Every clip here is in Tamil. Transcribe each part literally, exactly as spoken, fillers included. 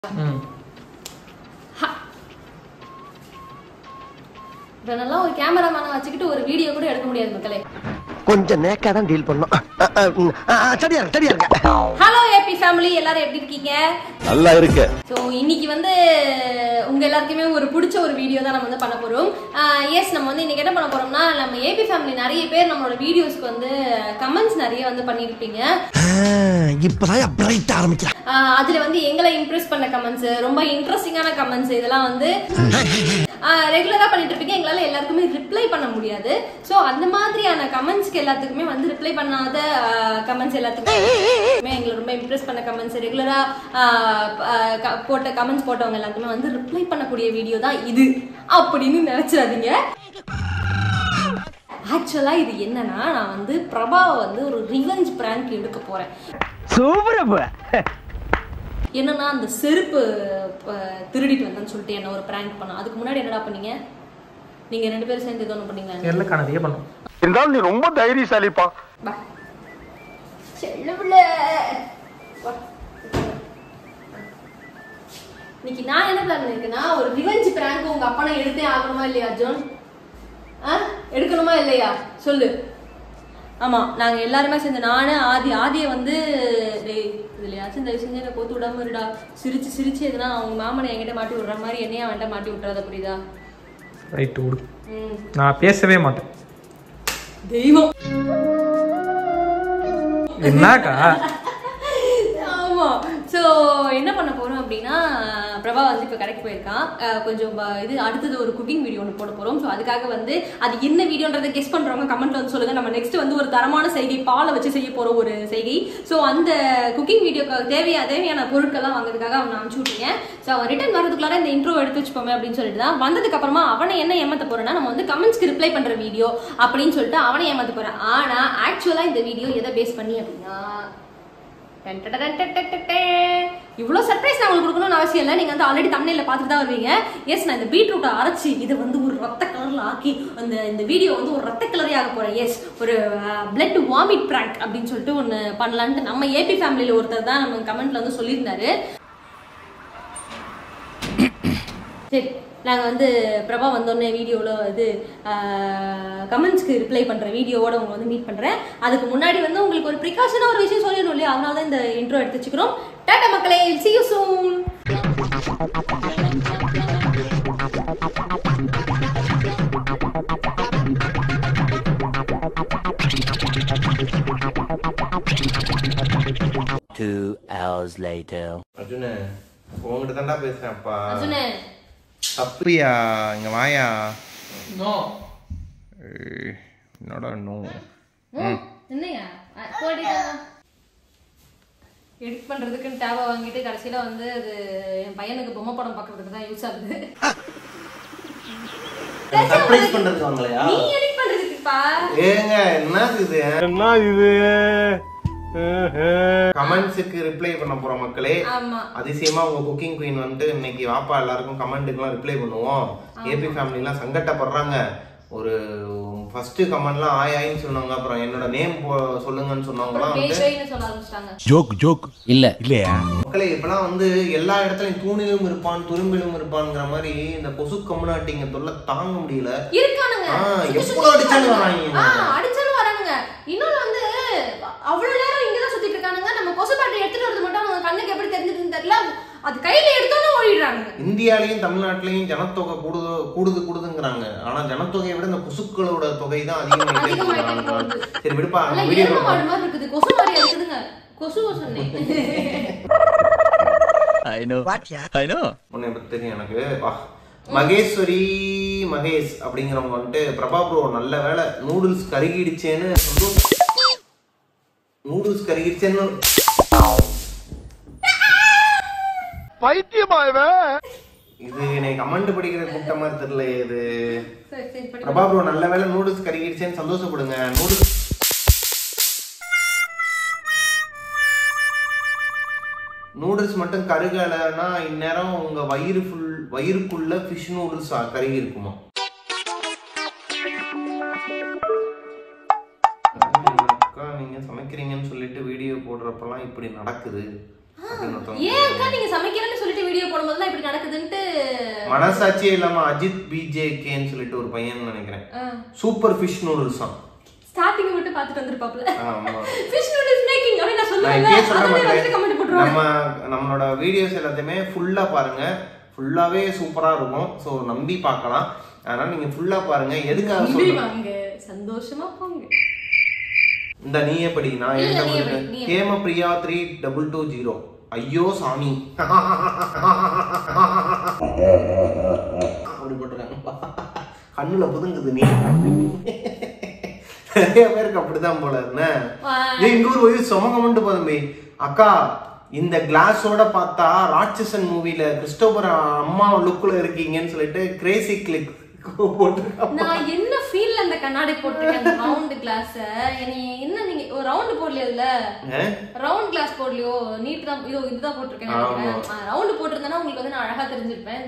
இதெல்லாம் ஒரு கேமராமேனை வச்சுக்கிட்டு ஒரு வீடியோ கூட எடுக்க முடியாது மக்களே. கொஞ்சம் நேக்கா தான் டீல் பண்ணோம். சரியா சரியா இருக்க. ஹலோ ஏபி ஃபேமிலி, எல்லாரும் எப்படி இருக்கீங்க? நல்லா இருக்கு. சோ இன்னைக்கு வந்து உங்க எல்லாருக்குமே ஒரு பிடிச்ச ஒரு வீடியோ தான் நம்ம வந்து பண்ண போறோம். எஸ், நம்ம வந்து இன்னைக்கு என்ன பண்ண போறோம்னா, நம்ம ஏபி ஃபேமிலி நிறைய பேர் நம்மளோட வீடியோஸ்க்கு வந்து கமெண்ட்ஸ் நிறைய வந்து பண்ணிருப்பீங்க. இப்பதான் பிரைட் ஆரம்பிக்கிறேன். அதுல வந்து எங்களை இம்ப்ரெஸ் பண்ண கமெண்ட்ஸ், ரொம்ப இன்ட்ரெஸ்டிங்கான கமெண்ட்ஸ், இதெல்லாம் வந்து ரெகுலரா பண்ணிட்டு இருப்பீங்க. எங்களால எல்லாருக்குமே ரிப்ளை பண்ண முடியாது. சோ அந்த மாதிரியான கமெண்ட்ஸ்க்கு எல்லாத்துக்குமே வந்து ரிப்ளை பண்ணாத கமெண்ட்ஸ் எல்லாத்துக்குமே எங்களை ரொம்ப இம்ப்ரெஸ் பண்ண கமெண்ட்ஸ், ரெகுலரா போட்ட கமெண்ட்ஸ் போட்டவங்க எல்லாத்துக்குமே வந்து ரிப்ளை பண்ணக்கூடிய வீடியோ தான் இது அப்படின்னு நினைச்சிடாதீங்க. ஆக்சுவலா இது என்னன்னா, நான் வந்து பிரபாவை வந்து ஒரு ரிவெஞ்ச் பிராங்க் எடுக்க போறேன். என்னன்னா, அந்த செருப்பு திருடிட்டு வந்தேன்னு சொல்லிட்டு என்ன ஒரு பிராங்க் பண்ணோம். அதுக்கு முன்னாடி என்னடா பண்ணீங்க நீங்க ரெண்டு பேரும் சேர்ந்து எதோ ஒன்று பண்ணீங்க. தெரியல கனதியே பண்ணோம். இருந்தாலும் நீ ரொம்ப தைரியசாலிப்பா. பா செல்லவுல இன்னைக்கு நான் என்ன பிளான் பண்ணிருக்கேன்னா, ஒரு ரிவெஞ்ச் பிராங்க் உங்க அப்பா நான் எடுத்தே ஆகணுமா இல்லையா ஜோன்? ஆ எடுக்கணுமா இல்லையா சொல்லு. ஆமா, நாங்க எல்லாருமே சேர்ந்து, நானு ஆதி ஆதியை வந்து இதுலயாச்சும் தயவு செஞ்சு என்ன கோத்து விடாம இருடா. சிரிச்சு சிரிச்சு எதுனா அவங்க மாமனை என்கிட்ட மாட்டி விடுற மாதிரி என்னையா அவன்கிட்ட மாட்டி விட்டுறத, புரியுதா? ரைட் விடு. நான் பேசவே மாட்டேன். தெய்வம் என்னக்கா? ஆமா. ஸோ என்ன பண்ண போறோம் அப்படின்னா, பிரபா வந்து இப்போ கடைக்கு போயிருக்கான். கொஞ்சம் இது அடுத்தது ஒரு குக்கிங் வீடியோ ஒன்று போட போறோம். ஸோ அதுக்காக வந்து அது என்ன வீடியோன்றதை கெஸ் பண்றவங்க கமெண்ட்ல வந்து சொல்லுங்க. நம்ம நெக்ஸ்ட் வந்து ஒரு தரமான செய்கை, பாலை வச்சு செய்ய போற ஒரு செய்கை. ஸோ அந்த குக்கிங் வீடியோக்கு தேவையான தேவையான பொருட்கள்லாம் வாங்குறதுக்காக அவனை அனுப்பிச்சு விட்டீங்க. ஸோ அவன் ரிட்டர்ன் வரதுக்குள்ளார இந்த இன்ட்ரோ எடுத்து வச்சுப்போமே அப்படின்னு சொல்லிட்டு தான் வந்ததுக்கு அப்புறமா அவனை என்ன ஏமாத்த போறேன்னா, நம்ம வந்து கமெண்ட்ஸ்க்கு ரிப்ளை பண்ற வீடியோ அப்படின்னு சொல்லிட்டு அவனை ஏமாத்த போறேன். ஆனா ஆக்சுவலா இந்த வீடியோ எதை பேஸ் பண்ணி அப்படின்னா, இவ்வளவு சர்ப்ரைஸ் நான் உங்களுக்கு கொடுக்கணும்னு அவசியம் இல்லை. நீங்க வந்து ஆல்ரெடி தம்ப்நெயில்ல பார்த்துட்டு தான் வருவீங்க. எஸ், நான் இந்த பீட்ரூட்டை அரைச்சி இதை வந்து ஒரு ரத்த கலர்ல ஆக்கி அந்த இந்த வீடியோ வந்து ஒரு ரத்த கலரே ஆக போறேன். எஸ், ஒரு பிளட் வாமிட் பிராங்க் அப்படின்னு சொல்லிட்டு ஒன்று பண்ணலான்ட்டு நம்ம ஏபி ஃபேமிலியில ஒருத்தர் தான் நம்ம கமெண்ட்ல வந்து சொல்லியிருந்தாரு. சரி, நாங்கள் வந்து பிரபா வந்தோடனே வீடியோவில் இது கமெண்ட்ஸ்க்கு ரிப்ளை பண்ணுற வீடியோவோட உங்களை வந்து மீட் பண்ணுறேன். அதுக்கு முன்னாடி வந்து உங்களுக்கு ஒரு ப்ரிகாஷனாக ஒரு விஷயம் சொல்லணும் இல்லையா, அதனால தான் இந்த இன்ட்ரோ எடுத்து வச்சுக்கிறோம். டாடா மக்களே, see you soon. Two hours later. அர்ஜுனே, உங்ககிட்ட தான்டா பேசுறேன் அப்பா. அர்ஜுனே அப்படியா? இங்க வாயா. நோ. என்னடா நோ? என்னையா போடிடா. எடிட் பண்றதுக்குன்னு டேபை வாங்கிட்டு கடைசியில வந்து அது என் பையனுக்கு பொம்மை படம் பார்க்கறதுக்கு தான் யூஸ் ஆகுது. சர்ப்ரைஸ் பண்றதுக்கு வாங்கலையா? நீ எடிட் பண்றதுக்குப்பா. ஏங்க என்ன இது? என்ன இது? கமெண்ட்ஸுக்கு ரிப்ளை பண்ண போற மக்களே. அதிசயமா உங்க குக்கிங் குயின் வந்து இன்னைக்கு வாப்பா எல்லாருக்கும் கமெண்ட்டுக்குலாம் ரிப்ளை பண்ணுவோம். ஏபி ஃபேமிலி எல்லாம் சங்கட்டப்படுறாங்க. ஒரு ஃபர்ஸ்ட் கமெண்ட்லாம் ஆய் ஆயின்னு சொன்னாங்க. அப்புறம் என்னோட நேம் சொல்லுங்கன்னு சொன்னவங்கலாம் வந்து ஜோக் ஜோக் இல்ல இல்லையா மக்களே. இப்பெல்லாம் வந்து எல்லா இடத்துலயும் தூணிலும் இருப்பான் துரும்பிலும் இருப்பான்ங்கிற மாதிரி இந்த கொசு கம்யூனிட்டிங்க தொல்லை தாங்க முடியல. எப்போ அடிச்சாலும் வராங்க அடிச்சாலும் வரானுங்க. இன்னொன்னு வந்து அவ்வளவு நேரம் இங்கதான் சுத்திட்டு இருக்கானுங்க. நம்ம கொசு பாட்டை எடுத்துட்டு வரது மட்டும் அவங்க கண்ணுக்கு எப்படி தெரிஞ்சதுன்னு தெரியல. அது கையில எடுத்தோன்னு ஓடிடுறாங்க. இந்தியாலையும் தமிழ்நாட்டிலையும் ஜனத்தொகை கூடுது கூடுது கூடுதுங்கிறாங்க. ஆனா ஜனத்தொகையை விட இந்த கொசுக்களோட தொகை தான் அதிகமாயிட்டே. சரி விடுப்பா, வீடியோ இருக்குது. கொசு மாதிரி இருக்குதுங்க. கொசு சொன்னேன். I know. I know. உன்னை பத்தி தெரியும் எனக்கு. மகேஸ்வரி மகேஷ் அப்படிங்கிறவங்க வந்துட்டு, பிரபா ப்ரோ நல்ல வேலை நூடுல்ஸ் கருகிடுச்சேன்னு சொல்லும். நூடுல்ஸ் கருகிடுச்சேன்னு பைத்தியமாவே இது என்னை கமெண்ட் படிக்கிற கூட்ட மாதிரி தெரியல. இது பிரபா ப்ரோ நல்ல வேலை நூடுல்ஸ் கருகிடுச்சேன்னு சந்தோஷப்படுங்க. நூடுல்ஸ் நூடுல்ஸ் மட்டும் கருகலைன்னா இந்நேரம் உங்க வயிறு ஃபுல் வயிறுக்குள்ள ஃபிஷ் நூடுல்ஸ் கருகி இருக்குமா? நீங்க சமைக்கிறீங்கன்னு சொல்லிட்டு வீடியோ போடுறப்பெல்லாம் இப்படி நடக்குது. ஏன் அக்கா நீங்க சமைக்கிறேன்னு சொல்லிட்டு வீடியோ போடும்போது இப்படி நடக்குதுன்ட்டு மனசாட்சியே இல்லாம அஜித் பிஜேகேன்னு சொல்லிட்டு ஒரு பையன் நினைக்கிறேன் சூப்பர் ஃபிஷ் நூடுல்ஸ் தான் ஸ்டார்டிங் மட்டும் பார்த்துட்டு வந்திருப்பாப்ல. ஆமா ஃபிஷ் நூடுல்ஸ் மேக்கிங் அப்படி நான் சொல்லுவேன். நம்ம நம்மளோட வீடியோஸ் எல்லாத்தையுமே ஃபுல்லா பாருங்க, ஃபுல்லாவே சூப்பரா இருக்கும். சோ நம்பி பார்க்கலாம். அதனால நீங்க ஃபுல்லா பாருங்க. எதுக்காக சொல்றீங்க? சந்தோஷமா போங்க. இந்த நீயே படி. நான் எழுத கேம Priya three double two zero. ஐயோ சாமி அப்படி போட்டுருக்காங்க. கண்ணுல புதுங்குது. நீ நிறைய பேருக்கு அப்படிதான் போல. என்ன இங்க ஒரு வயசு சொமகமண்டு போதுமே அக்கா. இந்த கிளாஸோட பார்த்தா ராட்சசன் மூவில கிறிஸ்டோபர் அம்மா லுக்ல இருக்கீங்கன்னு சொல்லிட்டு கிரேசி கிளிக் போட்டுருக்காங்க. நான் என்ன ஃபீல்ல அந்த கண்ணாடி போட்டுருக்கேன் அந்த ரவுண்ட் கிளாஸ். என்ன நீங்க ஒரு ரவுண்ட் போடலையல்ல? ரவுண்ட் கிளாஸ் போடலையோ? நீட் தான். ஐயோ இதுதான் போட்டுருக்கேன் நினைக்கிறேன். ரவுண்ட் போட்டிருந்தேன்னா உங்களுக்கு வந்து நான் அழகா தெரிஞ்சிருப்பேன்.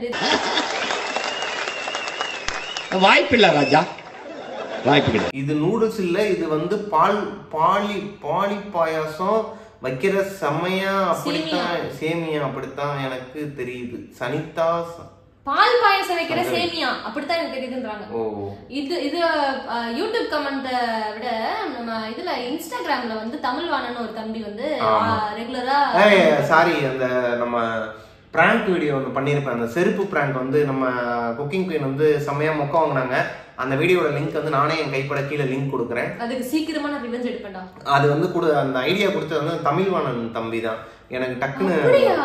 வாய்ப்பில்லை ராஜா, வாய்ப்பு. இது நூடுல்ஸ் இல்ல, இது வந்து பால் பாலி பாலி பாயாசம் வைக்கிற செமையா. அப்படித்தான் சேமியா, அப்படித்தான் எனக்கு தெரியுது. சனிதா பால் பாயாசம் வைக்கிற சேமியா அப்படித்தான் எனக்கு தெரியுதுன்றாங்க. இது இது யூடியூப் கமெண்ட விட நம்ம இதுல இன்ஸ்டாகிராம்ல வந்து தமிழ்வாணன் ஒரு தம்பி வந்து ரெகுலரா சாரி அந்த நம்ம பிராங்க் வீடியோ ஒன்று பண்ணியிருப்பேன். அந்த செருப்பு பிராங்க் வந்து நம்ம குக்கிங் குயின் வந்து செம்மையா மொக்க வாங்கினாங்க. அந்த வீடியோட லிங்க் வந்து நானே என் கைப்பட கீழே லிங்க் கொடுக்குறேன். அதுக்கு சீக்கிரமா நான் ரிவெஞ்ச் எடுப்பேன்டா. அது வந்து கூட அந்த ஐடியா கொடுத்தது வந்து தமிழ்வாணன் தம்பி தான். எனக்கு டக்குன்னு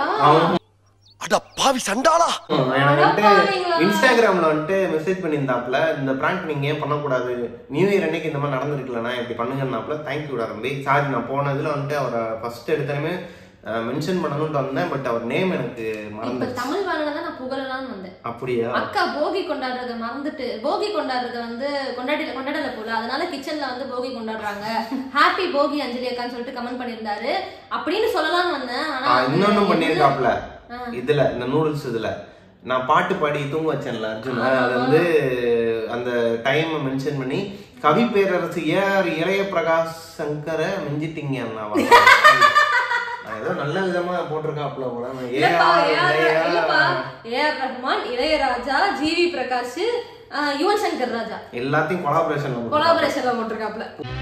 பாவி சண்டாளா எனக்கு இன்ஸ்டாகிராம்ல வந்துட்டு மெசேஜ் பண்ணியிருந்தாப்புல, இந்த பிராங்க் நீங்க ஏன் பண்ணக்கூடாது, நியூ இயர் அன்னைக்கு இந்த மாதிரி நடந்திருக்கலன்னா இப்படி பண்ணுங்கன்னாப்புல. தேங்க்யூடா தம்பி. சாரி நான் போனதுல வந்துட்டு அவரை ஃபர்ஸ்ட் எடுத்தனமே மென்ஷன் பண்ணணும்னு வந்தேன். பட் அவர் நேம் எனக்கு மறந்துச்சு. தமிழ்வாணனை தான் நான் புகழலாம்னு வந்தேன். அப்படியா? அக்கா போகி கொண்டாடுறத மறந்துட்டு போகி கொண்டாடுறத வந்து கொண்டாடி கொண்டாடல போல, அதனால கிச்சன்ல வந்து போகி கொண்டாடுறாங்க. ஹாப்பி போகி அஞ்சலி அக்கான்னு சொல்லிட்டு கமெண்ட் பண்ணியிருந்தாரு. அப்படின்னு சொல்லலாம்னு வந்தேன். ஆனா இன்னொன்னும் பண்ணியிருக்காப்ல இதுல இந்த நூடுல்ஸ் இதுல நான் பாட்டு பாடி தூங்க வச்சேன்ல அர்ஜுன், அது வந்து அந்த டைம் மென்ஷன் பண்ணி கவி பேரரசு ஏஆர் இளைய பிரகாஷ் சங்கர மிஞ்சிட்டீங்க அண்ணாவா ஏதோ நல்ல விதமா போட்டிருக்காப்ல போல. ஏஆர் ரஹ்மான், இளையராஜா, ஜிவி பிரகாஷ், யுவன் சங்கர் ராஜா எல்லாத்தையும் கொலாபரேஷன்ல கொலாபரேஷன்ல போட்டிருக்காப்ல.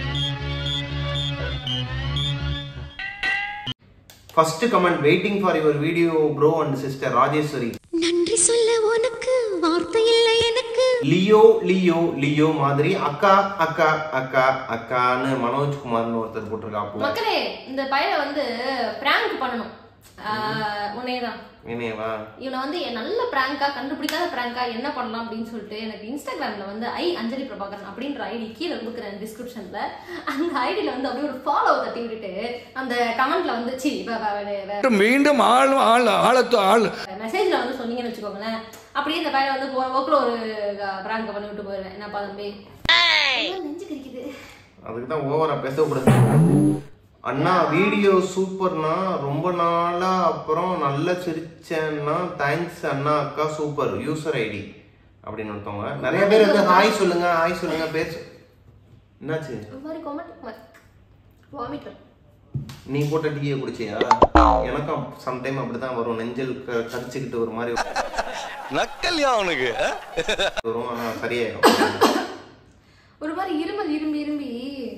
First comment waiting for your video bro and sister Rajeswari. நன்றி சொல்ல உனக்கு வார்த்தை இல்லை எனக்கு. லியோ லியோ லியோ மாதிரி அக்கா அக்கா அக்கா அக்கான்னு மனோஜ் குமார்னு ஒருத்தர் போட்டிருக்காப்ல. மக்களே இந்த பையனை வந்து பிராங்க் பண்ணணும். உன்னையதான் என்னவா இவனை வந்து நல்ல பிராங்கா கண்டுபிடிக்காத பிராங்கா என்ன பண்ணலாம் அப்படின்னு சொல்லிட்டு எனக்கு இன்ஸ்டாகிராம்ல வந்து ஐ அஞ்சலி பிரபாகரன் அப்படின்ற ஐடி கீழே கொடுக்குறேன் டிஸ்கிரிப்ஷன்ல. அந்த ஐடியில வந்து அப்படியே ஒரு ஃபாலோ தட்டி விட்டுட்டு அந்த கமெண்ட்ல வந்து சி மீண்டும் ஆள் ஆள் ஆளத்து ஆள் மெசேஜ்ல வந்து சொன்னீங்கன்னு வச்சுக்கோங்களேன், அப்படியே இந்த பையனை வந்து போற போக்குல ஒரு பிராங்க பண்ணி விட்டு போயிருவேன். என்னப்பா தம்பி நெஞ்சு கறிக்குது. அதுக்குதான் ஓவரா பேசக்கூடாது. அண்ணா வீடியோ சூப்பர்னா, ரொம்ப நாளா அப்புறம் நல்ல சிரிச்சேன்னா தேங்க்ஸ் அண்ணா அக்கா சூப்பர் யூசர் ஐடி அப்படின்னு ஒருத்தவங்க. நிறைய பேர் வந்து ஹாய் சொல்லுங்க ஹாய் சொல்லுங்க பேர். என்னாச்சு? நீ போட்ட டீயை குடிச்சியா? எனக்கும் சம்டைம் அப்படிதான் வரும். நெஞ்சல் கடிச்சுக்கிட்டு ஒரு மாதிரி நக்கல்யா அவனுக்கு வரும். ஆனா சரியாயிடும். ஒரு மாதிரி இருமல் இரும்பி இரும்பி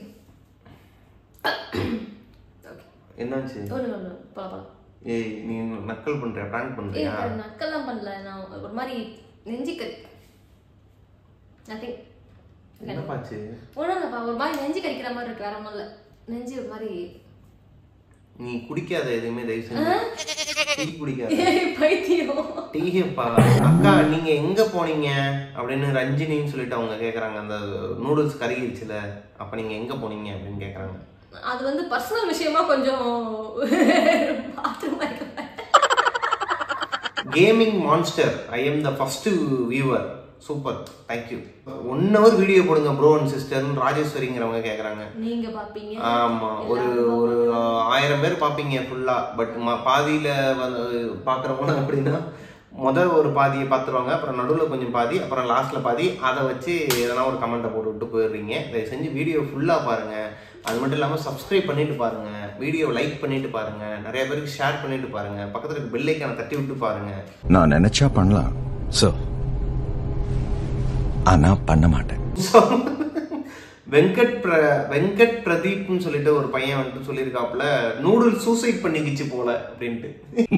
என்னாச்சு? ஏய் நீ நக்கல் பண்றியா, பிராங்க் பண்றியா? நக்கல்லாம் பண்ணல, நான் ஒரு மாதிரி நெஞ்சிக்கல். நதிங். என்னப்பாச்சு? ஒண்ணும்லப்பா, ஒரு மாதிரி நெஞ்சு கறிக்கிற மாதிரி இருக்கு, வேற ஒண்ணும் இல்ல. நெஞ்சு ஒரு மாதிரி. நீ குடிக்காத எதுவுமே தயவு செஞ்சு டீ குடிக்காத. பைத்தியம். டீப்பா. அக்கா நீங்க எங்க போனீங்க அப்படின்னு ரஞ்சினின்னு சொல்லிட்டு அவங்க கேக்குறாங்க. அந்த நூடுல்ஸ் கறிக்கிடுச்சுல, அப்ப நீங்க எங்க போனீங்க அப்படின்னு கேக்குறாங்க. அது வந்து பர்சனல் விஷயமா கொஞ்சம் gaming monster I am the first viewer. Super thank you. One hour video போடுங்க ப்ரோ அண்ட் சிஸ்டர்னு ராஜேஸ்வரிங்கிறவங்க கேக்குறாங்க. நீங்க பாப்பீங்க? ஆமா, ஒரு ஒரு ஆயிரம் பேர் பாப்பீங்க ஃபுல்லா. பட் பாதியில பாக்குறவங்க அப்படின்னா முதல் ஒரு பாதியை பார்த்துருவாங்க, அப்புறம் நடுவில் கொஞ்சம் பாதி, அப்புறம் லாஸ்ட்ல பாதி. அதை வச்சு எதனா ஒரு கமெண்ட்டை போட்டு விட்டு போயிடுறீங்க. தயவு செஞ்சு வீடியோ ஃபுல்லாக பாருங்க. அது மட்டும் இல்லாமல் சப்ஸ்கிரைப் பண்ணிட்டு பாருங்க. வீடியோ லைக் பண்ணிட்டு பாருங்க, நிறைய பேருக்கு ஷேர் பண்ணிட்டு பாருங்க, பக்கத்துல இருக்க பெல் ஐகானை தட்டி விட்டு பாருங்க. நான் நினைச்சா பண்ணலாம் சோ ஆனா பண்ண மாட்டேன். வெங்கட் பிர வெங்கட் பிரதீப்னு சொல்லிட்டு ஒரு பையன் வந்து சொல்லியிருக்காப்புல, நூடுல்ஸ் சூசைட் பண்ணிக்கிச்சு போல அப்படின்ட்டு.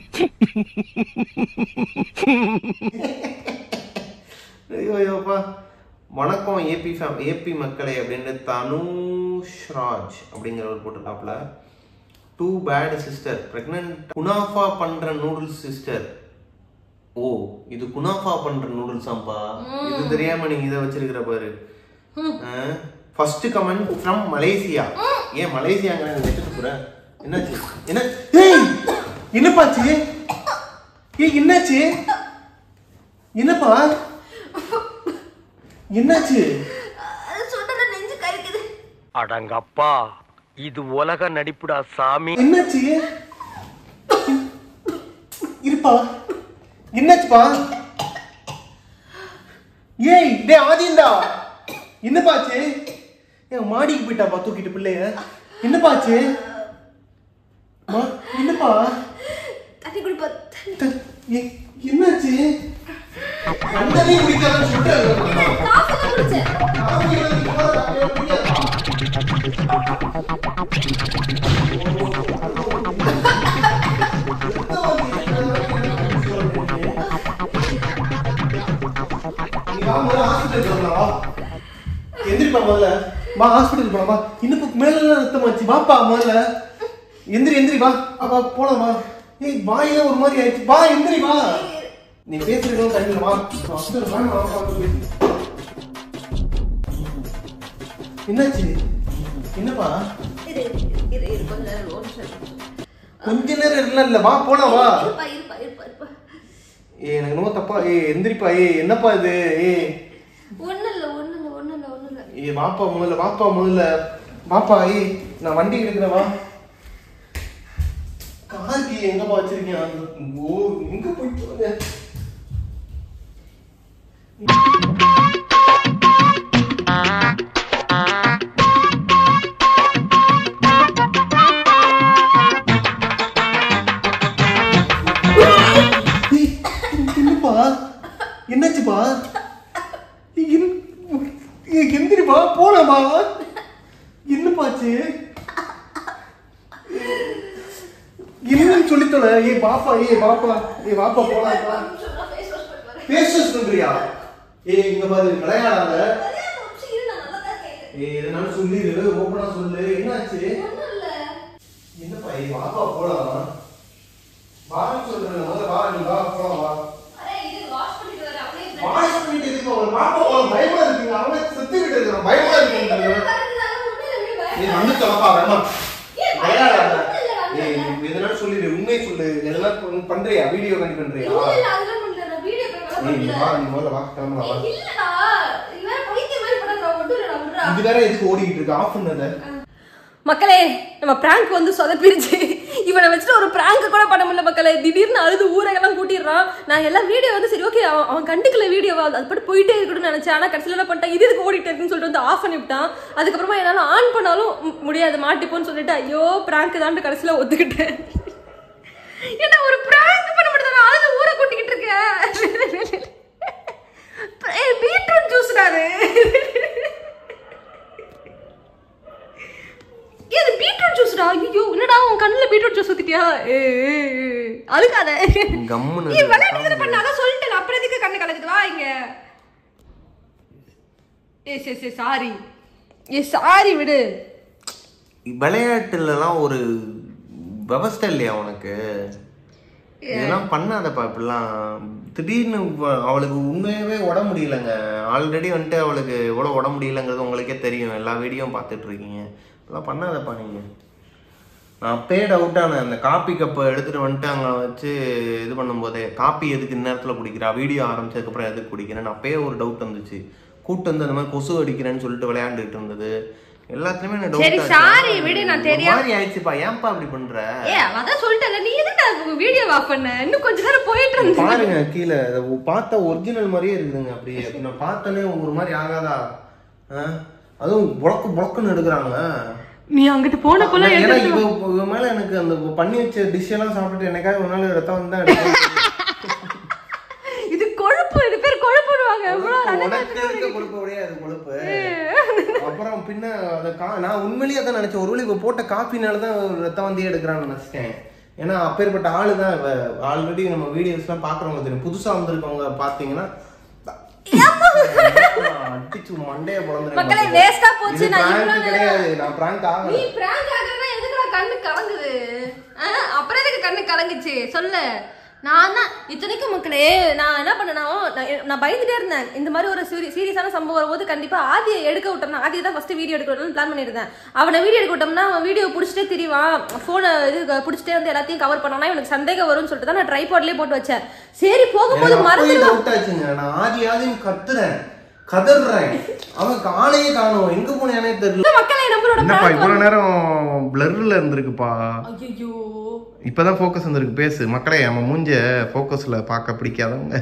ஐயோ ஐயோப்பா. வணக்கம் ஏபி ஃபேம் ஏபி மக்களே அப்படின்னு தனுஷ்ராஜ் அப்படிங்கிறவர் போட்டிருக்காப்புல. டூ பேட் சிஸ்டர் பிரெக்னன்ட் குனாஃபா பண்ற நூடுல்ஸ் சிஸ்டர். ஓ இது குனாஃபா பண்ற நூடுல்ஸாம்பா, இது தெரியாம நீங்க இதை வச்சிருக்கிற பாரு. First comment from Malaysia. ஏன் மலேசியாங்க வச்சுட்டு போற? என்னாச்சு? என்ன ஏய் என்னப்பாச்சு? ஏய் என்னாச்சு? என்னப்பா என்னாச்சு? சொன்னத நெஞ்சு கரிக்குது. அடங்கப்பா இது உலக நடிப்புடா சாமி. என்னாச்சு? இருப்பா என்னாச்சுப்பா? ஏய் டே ஆதிந்தா என்னப்பாச்சு? ஏன் மாடிக்கு போயிட்டாப்பா தூக்கிட்டு பிள்ளைய? என்னப்பாச்சு? என்னப்பா தண்ணி குடிப்பா. என்னாச்சு? அந்தனே குடிக்காதன்னு சொல்றேன். காஃபி குடிச்சேன். எந்திரிப்பா முதல்ல, வா ஹாஸ்பிட்டல் போலாம். வா இன்னும் மேல ரத்தமாச்சு. வாப்பா முதல்ல எந்திரி எந்திரி வா வா போலாம் வா. ஏய் வாயில ஒரு மாதிரி ஆயிடுச்சு. வா எந்திரி வா. நீ பேசுறது தண்ணில வா. என்னாச்சு? என்னப்பா? கொஞ்ச நேரம் இல்ல இல்ல வா போலாம் வா. ஏ எனக்கு நோ தப்பா. ஏ எந்திரிப்பா. ஏ என்னப்பா இது? ஏ ஒண்ணு இல்ல ஒண்ணு இல்ல ஒண்ணு இல்ல ஒண்ணு இல்ல. ஏ வாப்பா முதல்ல வாப்பா முதல்ல வாப்பா. ஏ நான் வண்டி எடுக்கிறேன் வா. கார்கி எங்கப்பா வச்சிருக்கேன்? ஓ எங்க போயிட்டு வந்தேன்? என்னப்பா என்னாச்சுப்பா? எந்திரிப்பா போலாமா? என்னப்பாச்சு? என்னன்னு சொல்லித்தல. ஏ பாப்பா ஏ பாப்பா ஏ பாப்பா போலாம். ஃபேஸ் வாஷ் பண்றியா? ஏ இங்க பாரு விளையாடாத. ஏ எதனால சொல்லிரு, ஓபனா சொல்லு. என்னாச்சு? என்னப்பா? ஏ பாப்பா போலாம். வான்னு சொல்றேன் முதல்ல. வா நீ வா போலாம் வா. வாஷ் பண்ணிட்டு எதுக்கு ஒரு பாப்பா போலாம்? பயமா இருக்குங்க. அவனே செத்துக்கிட்டு இருக்கான். பயமா இருக்குங்க. நீ வந்து தலப்பா வேணாம் விளையாடாத. ஏய் எதனால சொல்லிடு, உண்மையை சொல்லு. எதனா பண்றியா? வீடியோ கண்டி பண்றியா? இல்ல அதெல்லாம் பண்ணல. நான் வீடியோ பண்ணல. ஏய் வா நீ முதல்ல வா கிளம்பலாம் வா. இல்லடா இது வேற பைத்தியம் மாதிரி பண்ணற. நான் மட்டும் இல்ல விடுறா. இது வேற எதுக்கு ஓடிக்கிட்டு இருக்கு? ஆஃப் பண்ணத. மக்களே நம்ம பிராங்க் வந்து சொதப்பிருச்சு. இவனை வச்சுட்டு ஒரு பிராங்க் கூட பண்ண முடியல மக்களே. திடீர்னு அழுது ஊரெல்லாம் கூட்டிடுறான். நான் எல்லாம் வீடியோ வந்து சரி ஓகே அவன் கண்டுக்கல வீடியோவா, அது பட்டு போயிட்டே இருக்கணும்னு நினைச்சேன். ஆனால் கடைசியில் என்ன பண்ணிட்டான், இது இதுக்கு ஓடிட்டு இருக்குன்னு சொல்லிட்டு வந்து ஆஃப் பண்ணிவிட்டான். அதுக்கப்புறமா என்னால் ஆன் பண்ணாலும் முடியாது மாட்டிப்போன்னு சொல்லிட்டு ஐயோ பிராங்க் தான் கடைசியில் ஒத்துக்கிட்டேன். என்ன ஒரு பிராங்க் பண்ண முடியாது, அழுது ஊரை கூட்டிக்கிட்டு இருக்கேன். பீட்ரூட் ஜூஸ் நானு. இது பீட்ரூட் ஜூஸ்டா. ஐயோ என்னடா உன் கண்ணுல பீட்ரூட் ஜூஸ் ஊத்திட்டியா? அழுகாத கம்முனு. நீ விளையாட்டு பண்ண அத சொல்லிட்டேன். அப்புறம் எதுக்கு கண்ணு கலக்குது? வா இங்க. ஏ சே சே சாரி. ஏ சாரி விடு. விளையாட்டுலலாம் ஒரு விவஸ்தை இல்லையா உனக்கு? இதெல்லாம் பண்ணாதப்பா இப்படிலாம். திடீர்னு அவளுக்கு உண்மையாவே உட முடியலங்க. ஆல்ரெடி வந்துட்டு அவளுக்கு எவ்வளோ உட முடியலங்கிறது உங்களுக்கே தெரியும். எல்லா வீடியோவும் பார்த்துட்டு இருக்கீங்க. அதெல்லாம் பண்ணாதப்பா நீங்கள். நான் அப்பயே டவுட்டானேன். அந்த காப்பி கப்பை எடுத்துகிட்டு வந்துட்டு அங்கே வச்சு இது பண்ணும்போதே காப்பி எதுக்கு இந்நேரத்தில் குடிக்கிறா, வீடியோ ஆரம்பிச்சதுக்கப்புறம் எதுக்கு குடிக்கிறேன்னு அப்பயே ஒரு டவுட் வந்துச்சு. கூட்டு வந்து அந்த மாதிரி கொசு அடிக்கிறேன்னு சொல்லிட்டு விளையாண்டுட்டு இருந்தது. எல்லாத்துலயுமே நான் டவுட். சரி சாரி விடு, நான் தெரியாம மாதிரி ஆயிடுச்சுப்பா. ஏன்பா அப்படி பண்ற? ஏ அதான் சொல்லிட்டேன். நீ எதுக்கு வீடியோ ஆஃப் பண்ண? இன்னும் கொஞ்ச நேரம் போயிட்டு இருந்தேன். பாருங்க கீழே பார்த்தா ஒரிஜினல் மாதிரியே இருக்குதுங்க. அப்படியே நான் பார்த்தனே ஒரு மாதிரி ஆகாதா? அதுவும் புழக்கு புழக்குன்னு எடுக்கிறாங்க. நீ அங்கிட்டு போன போல ஏன்னா இவ இவ மேல எனக்கு அந்த பண்ணி வச்ச டிஷ் எல்லாம் சாப்பிட்டுட்டு எனக்காக ஒரு நாள் ரத்தம் வந்து தான் இது கொழுப்பு, இது பேர் கொழுப்புடுவாங்க. உனக்கு இருக்க கொழுப்பு ஒரே அது கொழுப்பு. அப்புறம் பின்ன அதை கா நான் உண்மையிலேயே தான் நினைச்சேன், ஒரு வேளை இவ போட்ட காப்பினால தான் ரத்தம் வந்தே எடுக்கிறான்னு நினைச்சிட்டேன். ஏன்னா அப்பேற்பட்ட ஆளு தான். ஆல்ரெடி நம்ம வீடியோஸ் எல்லாம் பாக்குறவங்க தெரியும், புதுசா வந்திருக்கவங்க பாத்தீங்கன்னா அடிச்சு மண்டைய பொளந்துறேன். மக்களே வேஸ்டா போச்சு. நான் பிராங்க் கிடையாது, நான் பிராங்க் ஆகல. நீ பிராங்க் ஆகறனா எதுக்குடா கண்ணு கலங்குது? அப்புறம் எதுக்கு கண்ணு கலங்குச்சு சொல்லு. நான் தான் இத்தனைக்கும் மக்களே நான் என்ன பண்ணேன்னா, நான் பயந்துட்டே இருந்தேன். இந்த மாதிரி ஒரு சீரியஸான சம்பவம் வரும்போது கண்டிப்பா ஆதியை எடுக்க விட்டோம்னா, ஆதியை தான் ஃபர்ஸ்ட் வீடியோ எடுக்க விடணும்னு பிளான் பண்ணியிருந்தேன். அவனை வீடியோ எடுக்க விட்டோம்னா அவன் வீடியோ பிடிச்சிட்டே திரிவான், போனை இது பிடிச்சிட்டே வந்து எல்லாத்தையும் கவர் பண்ணோம்னா இவனுக்கு சந்தேகம் வரும்னு சொல்லிட்டு தான் நான் ட்ரைபாட்லயே போட்டு வச்சேன். சரி போகும்போது மறந்துட்டாச்சுங்க. நான் ஆதி ஆதின்னு கத்துறேன், கதறேன், அவன் காலையே காணும், எங்க போனே தெரியல. மக்களே நம்மளோட இவ்வளவு நேரம் பிளர்ல இருந்திருக்குப்பா. ஐயோ இப்பதான் ஃபோக்கஸ் வந்திருக்கு. பேசு மக்களே, நம்ம மூஞ்ச ஃபோக்கஸ்ல பார்க்க பிடிக்காதவங்க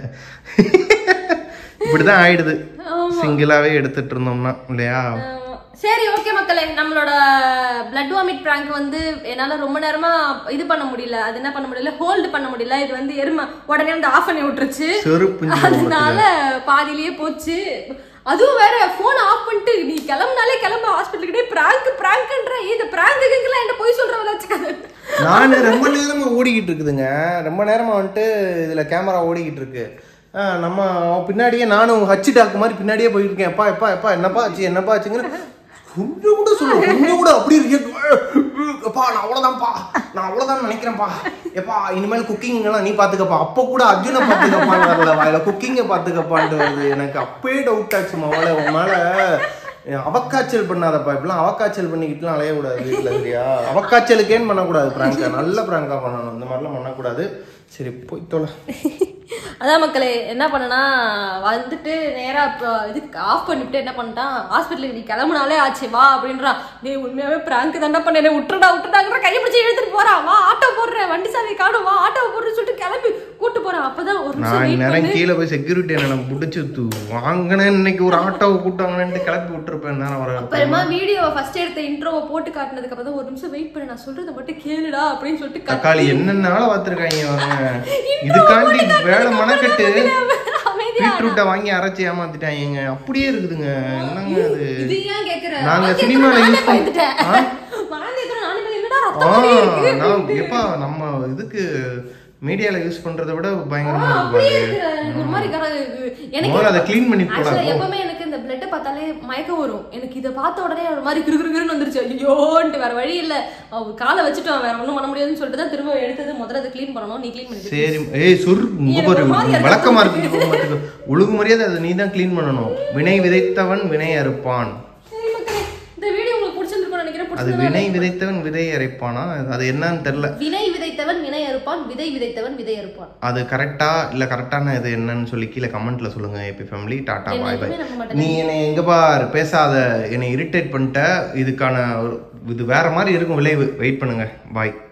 இப்படிதான் ஆயிடுது சிங்கிளாவே எடுத்துட்டு இருந்தோம்னா இல்லையா. சரி ஓகே மக்களே, நம்மளோட பிளட் வாமிட் பிராங்க் வந்து என்னால ரொம்ப நேரமா இது பண்ண முடியல, அது என்ன பண்ண முடியல, ஹோல்டு பண்ண முடியல. இது வந்து எருமை உடனே வந்து ஆஃப் பண்ணி விட்டுருச்சு, அதனால பாதியிலேயே போச்சு. அதுவும் வேற போன் ஆஃப் பண்ணிட்டு நீ கிளம்புனாலே கிளம்ப ஹாஸ்பிட்டலுக்கிட்டே பிராங்க் பிராங்க்ன்ற இந்த பிராங்குக்கெல்லாம் என்ன போய் சொல்றவங்க வச்சுக்காது. நான் ரொம்ப நேரமா ஓடிக்கிட்டு இருக்குதுங்க, ரொம்ப நேரமா வந்துட்டு இதுல கேமரா ஓடிக்கிட்டு இருக்கு. நம்ம பின்னாடியே நானும் ஹச்சு டாக்கு மாதிரி பின்னாடியே போயிட்டு இருக்கேன். எப்பா எப்பா எப்பா என்னப்பா ஆச்சு என்னப்பா ஆச்சுங்கிற கொஞ்சம் கூட சொல்லு, கொஞ்சம் கூட அப்படி இருக்கேப்பா, நான் அவ்வளவுதான்ப்பா, நான் அவ்வளவுதான் நினைக்கிறேன்ப்பா. எப்பா இனிமேல் குக்கிங் எல்லாம் நீ பாத்துக்கப்பா. அப்ப கூட அர்ஜுனை பாத்துக்கப்பான்னு வரல வாயில, குக்கிங்க பாத்துக்கப்பான்ட்டு வருது. எனக்கு அப்பயே டவுட் ஆச்சு மவளை, உன் மேல அவக்காய்ச்சல் பண்ணாதப்பா, இப்பெல்லாம் அவக்காய்ச்சல் பண்ணிக்கிட்டுலாம் அலைய கூடாது வீட்டுல சரியா. அவக்காய்ச்சலுக்கேன்னு பண்ணக்கூடாது பிராங்கா, நல்ல பிராங்கா பண்ணணும், இந்த மாதிரிலாம் பண்ணக்கூடாது. சரி போய் தோல. அதான் மக்களே என்ன பண்ணனா, வந்துட்டு நேரா இது ஆஃப் பண்ணிட்டு என்ன பண்ணிட்டான், ஹாஸ்பிட்டலுக்கு நீ கிளம்புனாலே ஆச்சு வா அப்படின்றான். நீ உண்மையாவே பிராங்க் தாண்டா பண்ண, விட்டுடா விட்டுட்டாங்கிற கையை பிடிச்சி எடுத்துட்டு போறான். வா ஆட்டோ போடுறேன், வண்டி சாவி காணும், வா ஆட்டோ போடுறேன்னு சொல்லிட்டு கிளம்பி கூட்டு போறான். அப்பதான் ஒரு நிமிஷம் நேரம் கீழே போய் செக்யூரிட்டி என்ன பிடிச்சி வாங்கினேன், இன்னைக்கு ஒரு ஆட்டோவை கூட்டாங்கன்னு கிளப்பி விட்டுருப்பேன். அப்புறமா வீடியோவை ஃபர்ஸ்ட் எடுத்த இன்ட்ரோவை போட்டு காட்டினதுக்கு அப்புறம் ஒரு நிமிஷம் வெயிட் பண்ணி நான் சொல்றதை மட்டும் கேளுடா அப்படின்னு சொல்லிட்டு தக்காளி என்னென்னால பாத்துருக்காங்க. இதுக்காண்டி வேலை மனக்கட்டு பீட்ரூட்டை வாங்கி அரைச்சி ஏமாத்திட்டாங்க, அப்படியே இருக்குதுங்க. என்னங்க அது, நாங்க சினிமால யூஸ் பண்ணிட்டேன். எப்பா நம்ம இதுக்கு மீடியால யூஸ் பண்றதை விட பயங்கரமா இருக்கு. அதை க்ளீன் பண்ணி போலாம். எப்பவுமே எனக்கு இந்த பிளட் பார்த்தாலே மயக்கம் வரும். எனக்கு இதை பார்த்த உடனே ஒரு மாதிரி கிருகிருன்னு வந்துருச்சு. ஐயோன்ட்டு வேற வழி இல்ல, காலை வச்சுட்டோம், வேற ஒண்ணும் பண்ண முடியாதுன்னு சொல்லிட்டு தான் திரும்ப எடுத்தது. முதல்ல அதை க்ளீன் பண்ணணும், நீ க்ளீன் பண்ணி. சரி ஏய் சொர் வழக்கமா இருக்கு, ஒழுங்கு மரியாதை அதை நீ தான் க்ளீன் பண்ணணும். வினை விதைத்தவன் வினை அறுப்பான். அது வினை விதைத்தவன் விதை அரைப்பானா, அது என்னன்னு தெரியல. வினை விதைத்தவன் வினை அறுப்பான், விதை விதைத்தவன் விதை அறுப்பான். அது கரெக்டா இல்ல கரெக்டான இது என்னன்னு சொல்லி கீழே கமெண்ட்ல சொல்லுங்க. AB family ta-ta bye bye. நீ என்னை எங்க பார் பேசாத, என்னை இரிட்டேட் பண்ணிட்ட. இதுக்கான இது வேற மாதிரி இருக்கும் விளைவு. வெயிட் பண்ணுங்க, பாய்.